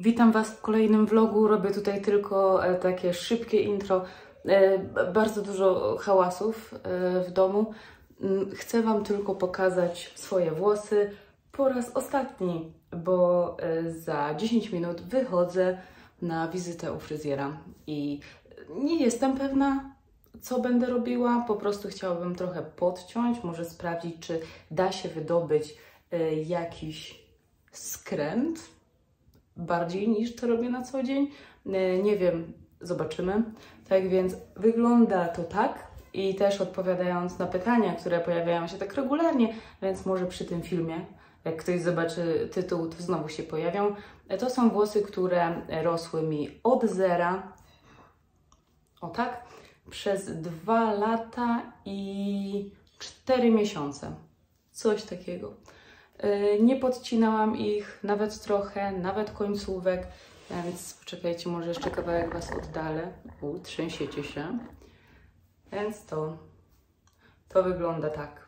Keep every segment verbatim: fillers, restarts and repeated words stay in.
Witam Was w kolejnym vlogu. Robię tutaj tylko e, takie szybkie intro. E, bardzo dużo hałasów e, w domu. Mm, Chcę Wam tylko pokazać swoje włosy po raz ostatni, bo e, za dziesięć minut wychodzę na wizytę u fryzjera i nie jestem pewna, co będę robiła. Po prostu chciałabym trochę podciąć, może sprawdzić, czy da się wydobyć e, jakiś skręt bardziej niż to robię na co dzień. Nie wiem, zobaczymy. Tak więc wygląda to tak. I też odpowiadając na pytania, które pojawiają się tak regularnie, więc może przy tym filmie, jak ktoś zobaczy tytuł, to znowu się pojawią. To są włosy, które rosły mi od zera, o tak, przez dwa lata i cztery miesiące. Coś takiego. Nie podcinałam ich nawet trochę, nawet końcówek, więc poczekajcie, może jeszcze kawałek Was oddalę. U, trzęsiecie się. Więc to, to wygląda tak.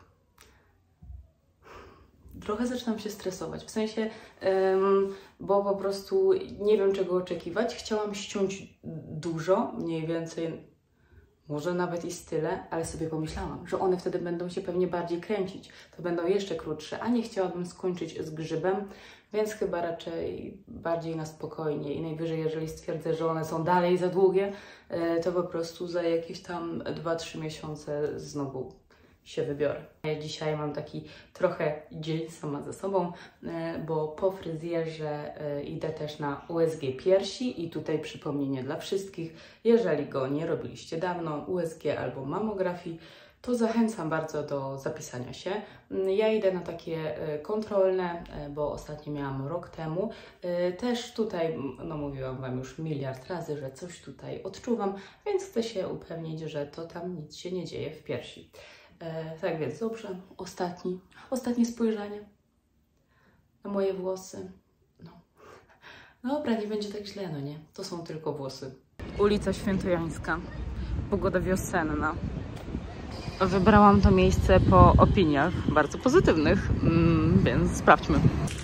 Trochę zaczynam się stresować, w sensie, um, bo po prostu nie wiem, czego oczekiwać. Chciałam ściąć dużo, mniej więcej, może nawet i z tyle, ale sobie pomyślałam, że one wtedy będą się pewnie bardziej kręcić. To będą jeszcze krótsze, a nie chciałabym skończyć z grzybem, więc chyba raczej bardziej na spokojnie i najwyżej, jeżeli stwierdzę, że one są dalej za długie, to po prostu za jakieś tam dwa trzy miesiące znowu się wybiorę. Dzisiaj mam taki trochę dzień sama ze sobą, bo po fryzjerze idę też na U S G piersi i tutaj przypomnienie dla wszystkich, jeżeli go nie robiliście dawno, U S G albo mamografii, to zachęcam bardzo do zapisania się. Ja idę na takie kontrolne, bo ostatnio miałam rok temu. Też tutaj, no mówiłam Wam już miliard razy, że coś tutaj odczuwam, więc chcę się upewnić, że to tam nic się nie dzieje w piersi. E, tak więc dobrze, ostatni, ostatnie spojrzenie na moje włosy. No. Dobra, nie będzie tak źle, no nie? To są tylko włosy. Ulica Świętojańska. Pogoda wiosenna. Wybrałam to miejsce po opiniach bardzo pozytywnych, mm, więc sprawdźmy.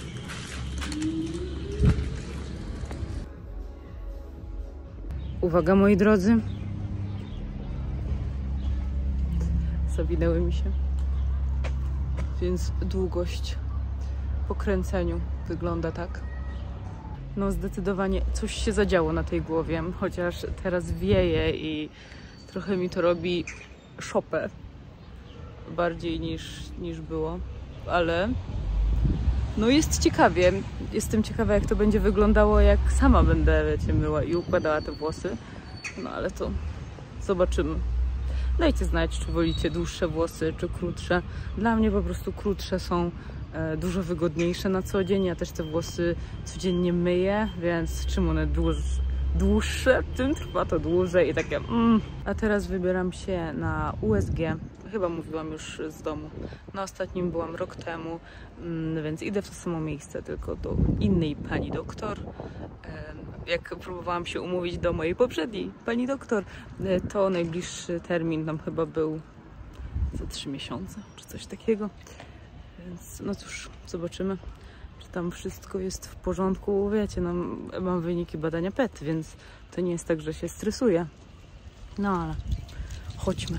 Uwaga, moi drodzy. Zawinęły mi się, więc długość po kręceniu wygląda tak. No zdecydowanie coś się zadziało na tej głowie, chociaż teraz wieje i trochę mi to robi szopę bardziej niż, niż było, ale no jest ciekawie. Jestem ciekawa, jak to będzie wyglądało, jak sama będę, wiecie, myła i układała te włosy, no ale to zobaczymy. Dajcie znać, czy wolicie dłuższe włosy, czy krótsze. Dla mnie po prostu krótsze są e, dużo wygodniejsze na co dzień. Ja też te włosy codziennie myję, więc czym one dłuż, dłuższe, tym trwa to dłużej i takie mm. A teraz wybieram się na U S G. Chyba mówiłam już z domu. Na ostatnim byłam rok temu, mm, więc idę w to samo miejsce, tylko do innej pani doktor. E, jak próbowałam się umówić do mojej poprzedniej pani doktor, to najbliższy termin tam chyba był za trzy miesiące, czy coś takiego. Więc no cóż, zobaczymy, czy tam wszystko jest w porządku. Wiecie, no, mam wyniki badania P E T, więc to nie jest tak, że się stresuję. No ale chodźmy.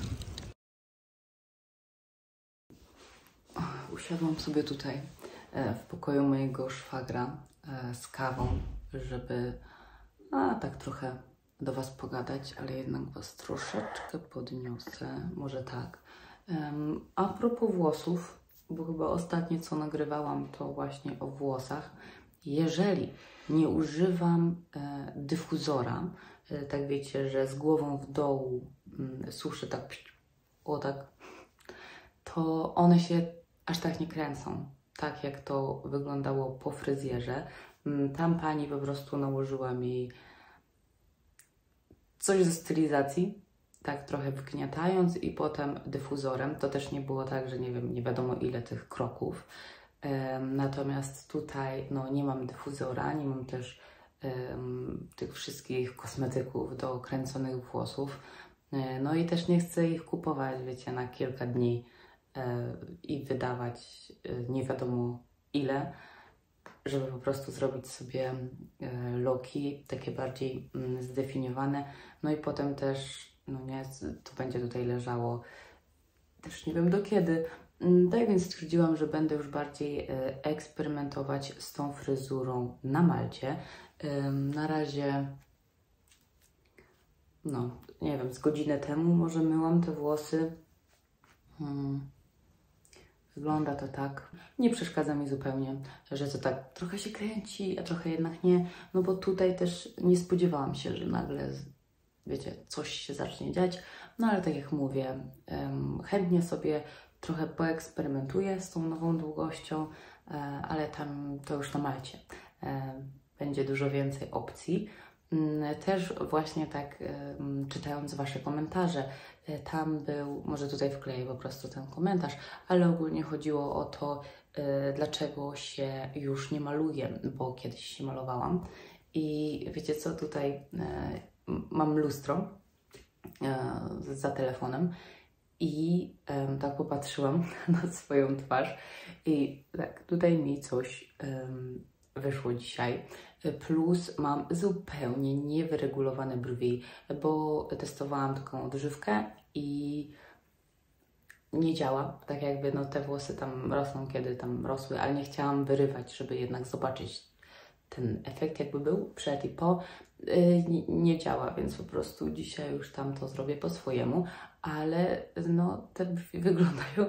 Usiadłam sobie tutaj w pokoju mojego szwagra z kawą, żeby a, tak trochę do Was pogadać, ale jednak Was troszeczkę podniosę, może tak. Um, a propos włosów, bo chyba ostatnie co nagrywałam to właśnie o włosach. Jeżeli nie używam e, dyfuzora, e, tak wiecie, że z głową w dół mm, suszę tak, o tak, to one się aż tak nie kręcą, tak jak to wyglądało po fryzjerze. Tam pani po prostu nałożyła mi coś ze stylizacji, tak trochę wgniatając i potem dyfuzorem. To też nie było tak, że nie wiem, nie wiadomo ile tych kroków. Um, natomiast tutaj no, nie mam dyfuzora, nie mam też um, tych wszystkich kosmetyków do kręconych włosów. Um, no i też nie chcę ich kupować, wiecie, na kilka dni um, i wydawać um, nie wiadomo ile. żeby po prostu zrobić sobie e, loki, takie bardziej mm, zdefiniowane. No i potem też, no nie, to będzie tutaj leżało też nie wiem do kiedy. Tak więc stwierdziłam, że będę już bardziej e, eksperymentować z tą fryzurą na Malcie. E, na razie, no nie wiem, z godzinę temu może myłam te włosy. Hmm. Wygląda to tak. Nie przeszkadza mi zupełnie, że to tak trochę się kręci, a trochę jednak nie. No bo tutaj też nie spodziewałam się, że nagle, wiecie, coś się zacznie dziać. No ale tak jak mówię, um, chętnie sobie trochę poeksperymentuję z tą nową długością, e, ale tam to już na Malcie. E, będzie dużo więcej opcji. Też właśnie tak um, czytając Wasze komentarze, tam był, może tutaj wkleję po prostu ten komentarz, ale ogólnie chodziło o to, y, dlaczego się już nie maluję, bo kiedyś się malowałam. I wiecie co, tutaj y, mam lustro y, za telefonem i y, tak popatrzyłam na swoją twarz i tak tutaj mi coś y, wyszło dzisiaj. Plus mam zupełnie niewyregulowane brwi, bo testowałam taką odżywkę i nie działa. Tak jakby no, te włosy tam rosną, kiedy tam rosły, ale nie chciałam wyrywać, żeby jednak zobaczyć ten efekt jakby był przed i po. Yy, nie, nie działa, więc po prostu dzisiaj już tam to zrobię po swojemu, ale no, te brwi wyglądają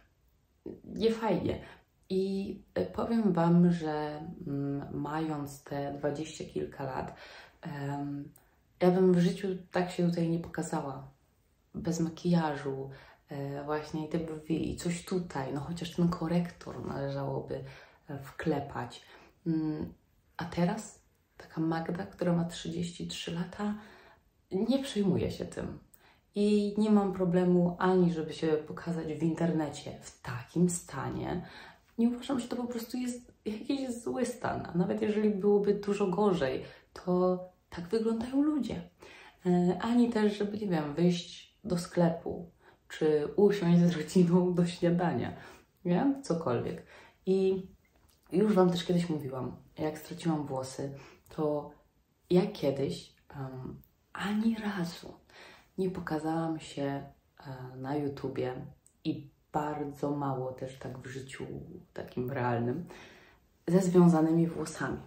niefajnie. I powiem Wam, że mm, mając te dwadzieścia kilka lat, um, ja bym w życiu tak się tutaj nie pokazała. Bez makijażu, e, właśnie te brwi i coś tutaj, no chociaż ten korektor należałoby wklepać. Um, a teraz taka Magda, która ma trzydzieści trzy lata, nie przejmuje się tym. I nie mam problemu ani, żeby się pokazać w internecie w takim stanie. Nie uważam, że to po prostu jest jakiś zły stan, a nawet jeżeli byłoby dużo gorzej, to tak wyglądają ludzie. E, ani też, żeby, nie wiem, wyjść do sklepu, czy usiąść z rodziną do śniadania, nie? Cokolwiek. I już Wam też kiedyś mówiłam, jak straciłam włosy, to ja kiedyś um, ani razu nie pokazałam się e, na YouTubie i bardzo mało też tak w życiu takim realnym, ze związanymi włosami.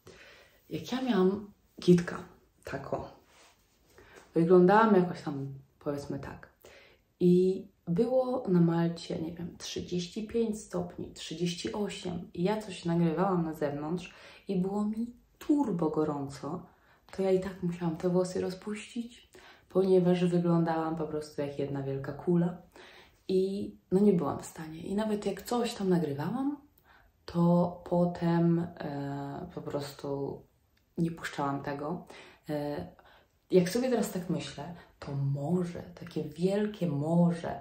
Jak ja miałam kitka, taką, wyglądałam jakoś tam, powiedzmy tak, i było na Malcie, nie wiem, trzydzieści pięć stopni, trzydzieści osiem i ja coś nagrywałam na zewnątrz i było mi turbo gorąco, to ja i tak musiałam te włosy rozpuścić, ponieważ wyglądałam po prostu jak jedna wielka kula. I no nie byłam w stanie. I nawet jak coś tam nagrywałam, to potem e, po prostu nie puszczałam tego. E, jak sobie teraz tak myślę, to może, takie wielkie może,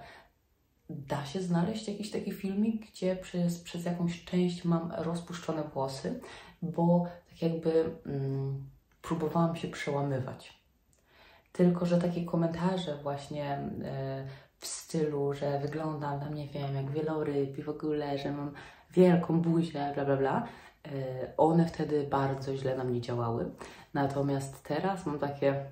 da się znaleźć jakiś taki filmik, gdzie przez, przez jakąś część mam rozpuszczone włosy, bo tak jakby mm, próbowałam się przełamywać. Tylko że takie komentarze właśnie e, w stylu, że wyglądam tam, nie wiem, jak wieloryb i w ogóle, że mam wielką buzię, bla, bla, bla. Yy, one wtedy bardzo źle na mnie działały. Natomiast teraz mam takie,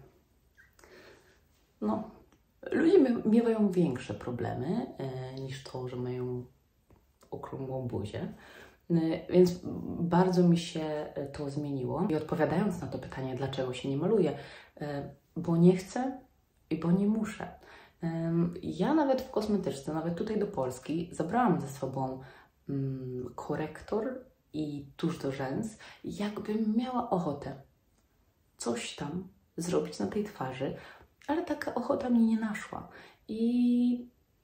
no, ludzie miewają większe problemy yy, niż to, że mają okrągłą buzię. Yy, więc bardzo mi się to zmieniło. I odpowiadając na to pytanie, dlaczego się nie maluję, yy, bo nie chcę i bo nie muszę. Ja nawet w kosmetyczce, nawet tutaj do Polski, zabrałam ze sobą um, korektor i tusz do rzęs, jakbym miała ochotę coś tam zrobić na tej twarzy, ale taka ochota mnie nie naszła. I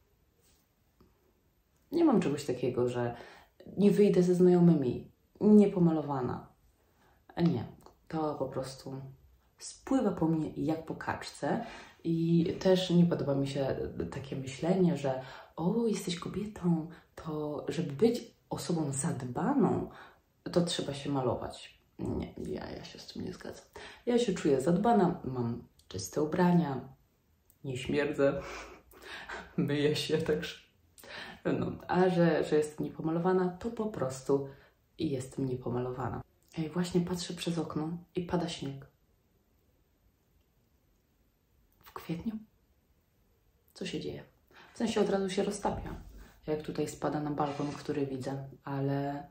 nie mam czegoś takiego, że nie wyjdę ze znajomymi niepomalowana. Nie, to po prostu spływa po mnie jak po kaczce. I też nie podoba mi się takie myślenie, że o, jesteś kobietą, to żeby być osobą zadbaną, to trzeba się malować. Nie, ja, ja się z tym nie zgadzam. Ja się czuję zadbana, mam czyste ubrania, nie śmierdzę, myję się, także no. A że, że jestem niepomalowana, to po prostu i jestem niepomalowana. Ej, właśnie patrzę przez okno i pada śnieg. W kwietniu? Co się dzieje? W sensie od razu się roztapia, jak tutaj spada na balkon, który widzę, ale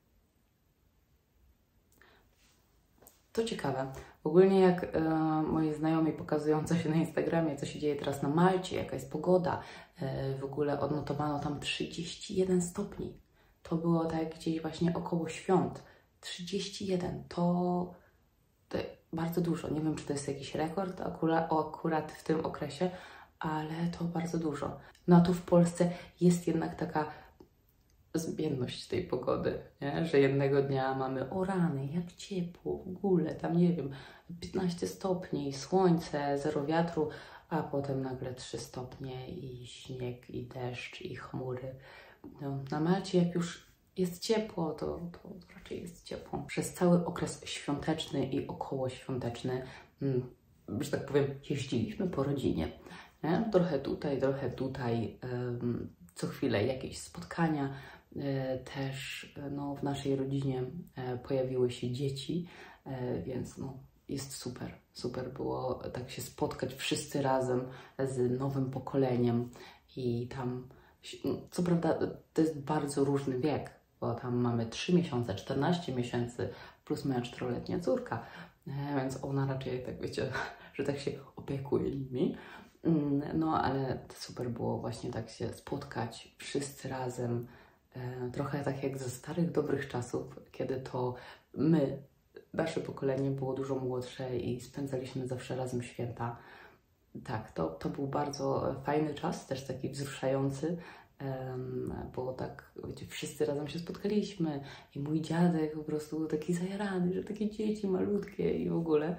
to ciekawe. Ogólnie jak e, moi znajomi pokazują coś na Instagramie, co się dzieje teraz na Malcie, jaka jest pogoda, e, w ogóle odnotowano tam trzydzieści jeden stopni. To było tak gdzieś właśnie około świąt. trzydzieści jeden to, to bardzo dużo. Nie wiem, czy to jest jakiś rekord akurat, akurat w tym okresie, ale to bardzo dużo. No a tu w Polsce jest jednak taka zmienność tej pogody, nie? Że jednego dnia mamy o rany, jak ciepło, w ogóle, tam nie wiem, piętnaście stopni, słońce, zero wiatru, a potem nagle trzy stopnie i śnieg, i deszcz, i chmury. No, na Malcie jak już jest ciepło, to, to raczej jest ciepło. Przez cały okres świąteczny i okołoświąteczny, hmm, że tak powiem, jeździliśmy po rodzinie. Nie? Trochę tutaj, trochę tutaj, um, co chwilę jakieś spotkania. E, też no, w naszej rodzinie e, pojawiły się dzieci, e, więc no, jest super. Super było tak się spotkać wszyscy razem z nowym pokoleniem i tam, co prawda to jest bardzo różny wiek, bo tam mamy trzy miesiące, czternaście miesięcy plus moja czteroletnia córka, e, więc ona raczej, tak wiecie, że tak się opiekuje nimi. No, ale super było właśnie tak się spotkać wszyscy razem, e, trochę tak jak ze starych, dobrych czasów, kiedy to my, nasze pokolenie było dużo młodsze i spędzaliśmy zawsze razem święta. Tak, to, to był bardzo fajny czas, też taki wzruszający, um, bo tak, wiecie, wszyscy razem się spotkaliśmy i mój dziadek po prostu był taki zajarany, że takie dzieci malutkie i w ogóle.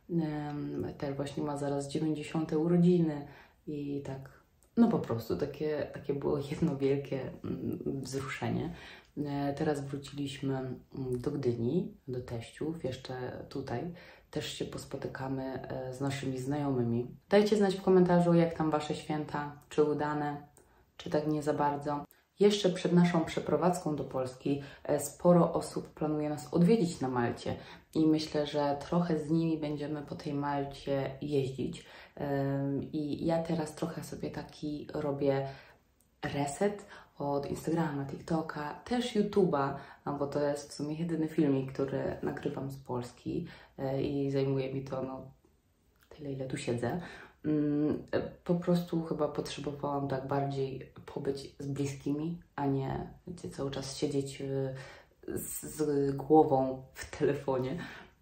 Też właśnie ma zaraz dziewięćdziesiąte urodziny i tak, no po prostu takie, takie było jedno wielkie wzruszenie. Teraz wróciliśmy do Gdyni, do teściów, jeszcze tutaj też się pospotykamy z naszymi znajomymi. Dajcie znać w komentarzu, jak tam Wasze święta, czy udane, czy tak nie za bardzo. Jeszcze przed naszą przeprowadzką do Polski sporo osób planuje nas odwiedzić na Malcie i myślę, że trochę z nimi będziemy po tej Malcie jeździć. I ja teraz trochę sobie taki robię reset od Instagrama, TikToka, też YouTube'a, no bo to jest w sumie jedyny filmik, który nagrywam z Polski i zajmuje mi to no, tyle, ile tu siedzę. Po prostu chyba potrzebowałam tak bardziej pobyć z bliskimi, a nie, wiecie, cały czas siedzieć z głową w telefonie,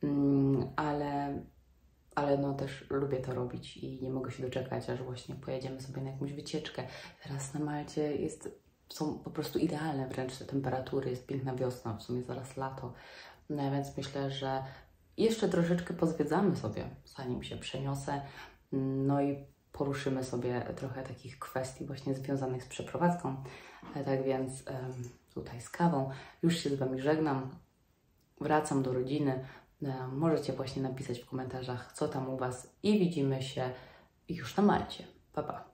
ale, ale no też lubię to robić i nie mogę się doczekać, aż właśnie pojedziemy sobie na jakąś wycieczkę. Teraz na Malcie jest, są po prostu idealne wręcz te temperatury, jest piękna wiosna, w sumie zaraz lato, no, więc myślę, że jeszcze troszeczkę pozwiedzamy sobie, zanim się przeniosę. No i poruszymy sobie trochę takich kwestii właśnie związanych z przeprowadzką. Tak więc tutaj z kawą już się z Wami żegnam. Wracam do rodziny. Możecie właśnie napisać w komentarzach, co tam u Was i widzimy się już na Malcie. Pa, pa!